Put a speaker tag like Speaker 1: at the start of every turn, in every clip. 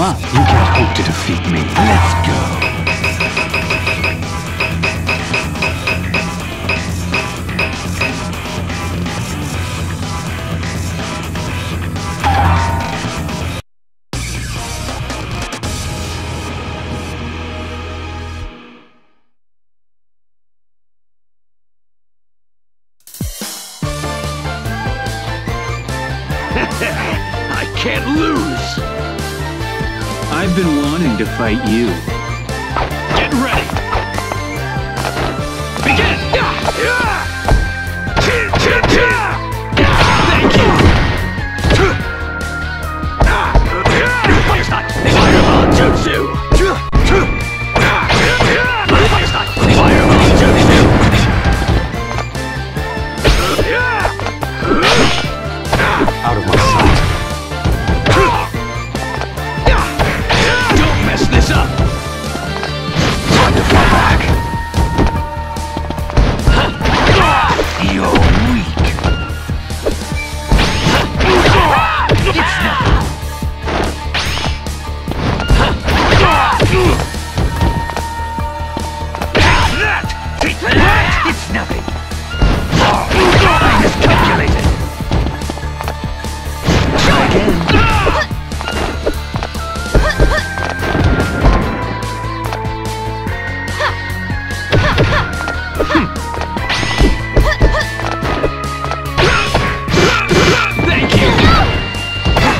Speaker 1: up.
Speaker 2: You can't hope to defeat me. Let's go.
Speaker 1: I can't lose!
Speaker 2: I've been wanting to fight you.
Speaker 1: Get ready! Begin! Thank you! Fire style! Fireball jutsu! Fire style! Fireball jutsu!
Speaker 2: Out of my sight.
Speaker 1: Don't mess this up!
Speaker 2: Time to fall back. You're weak. It's nothing. Take that! It's nothing. I miscalculated. Try again.
Speaker 1: Thank you!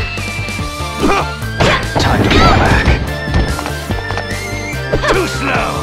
Speaker 2: Time to fall back.
Speaker 1: Too slow!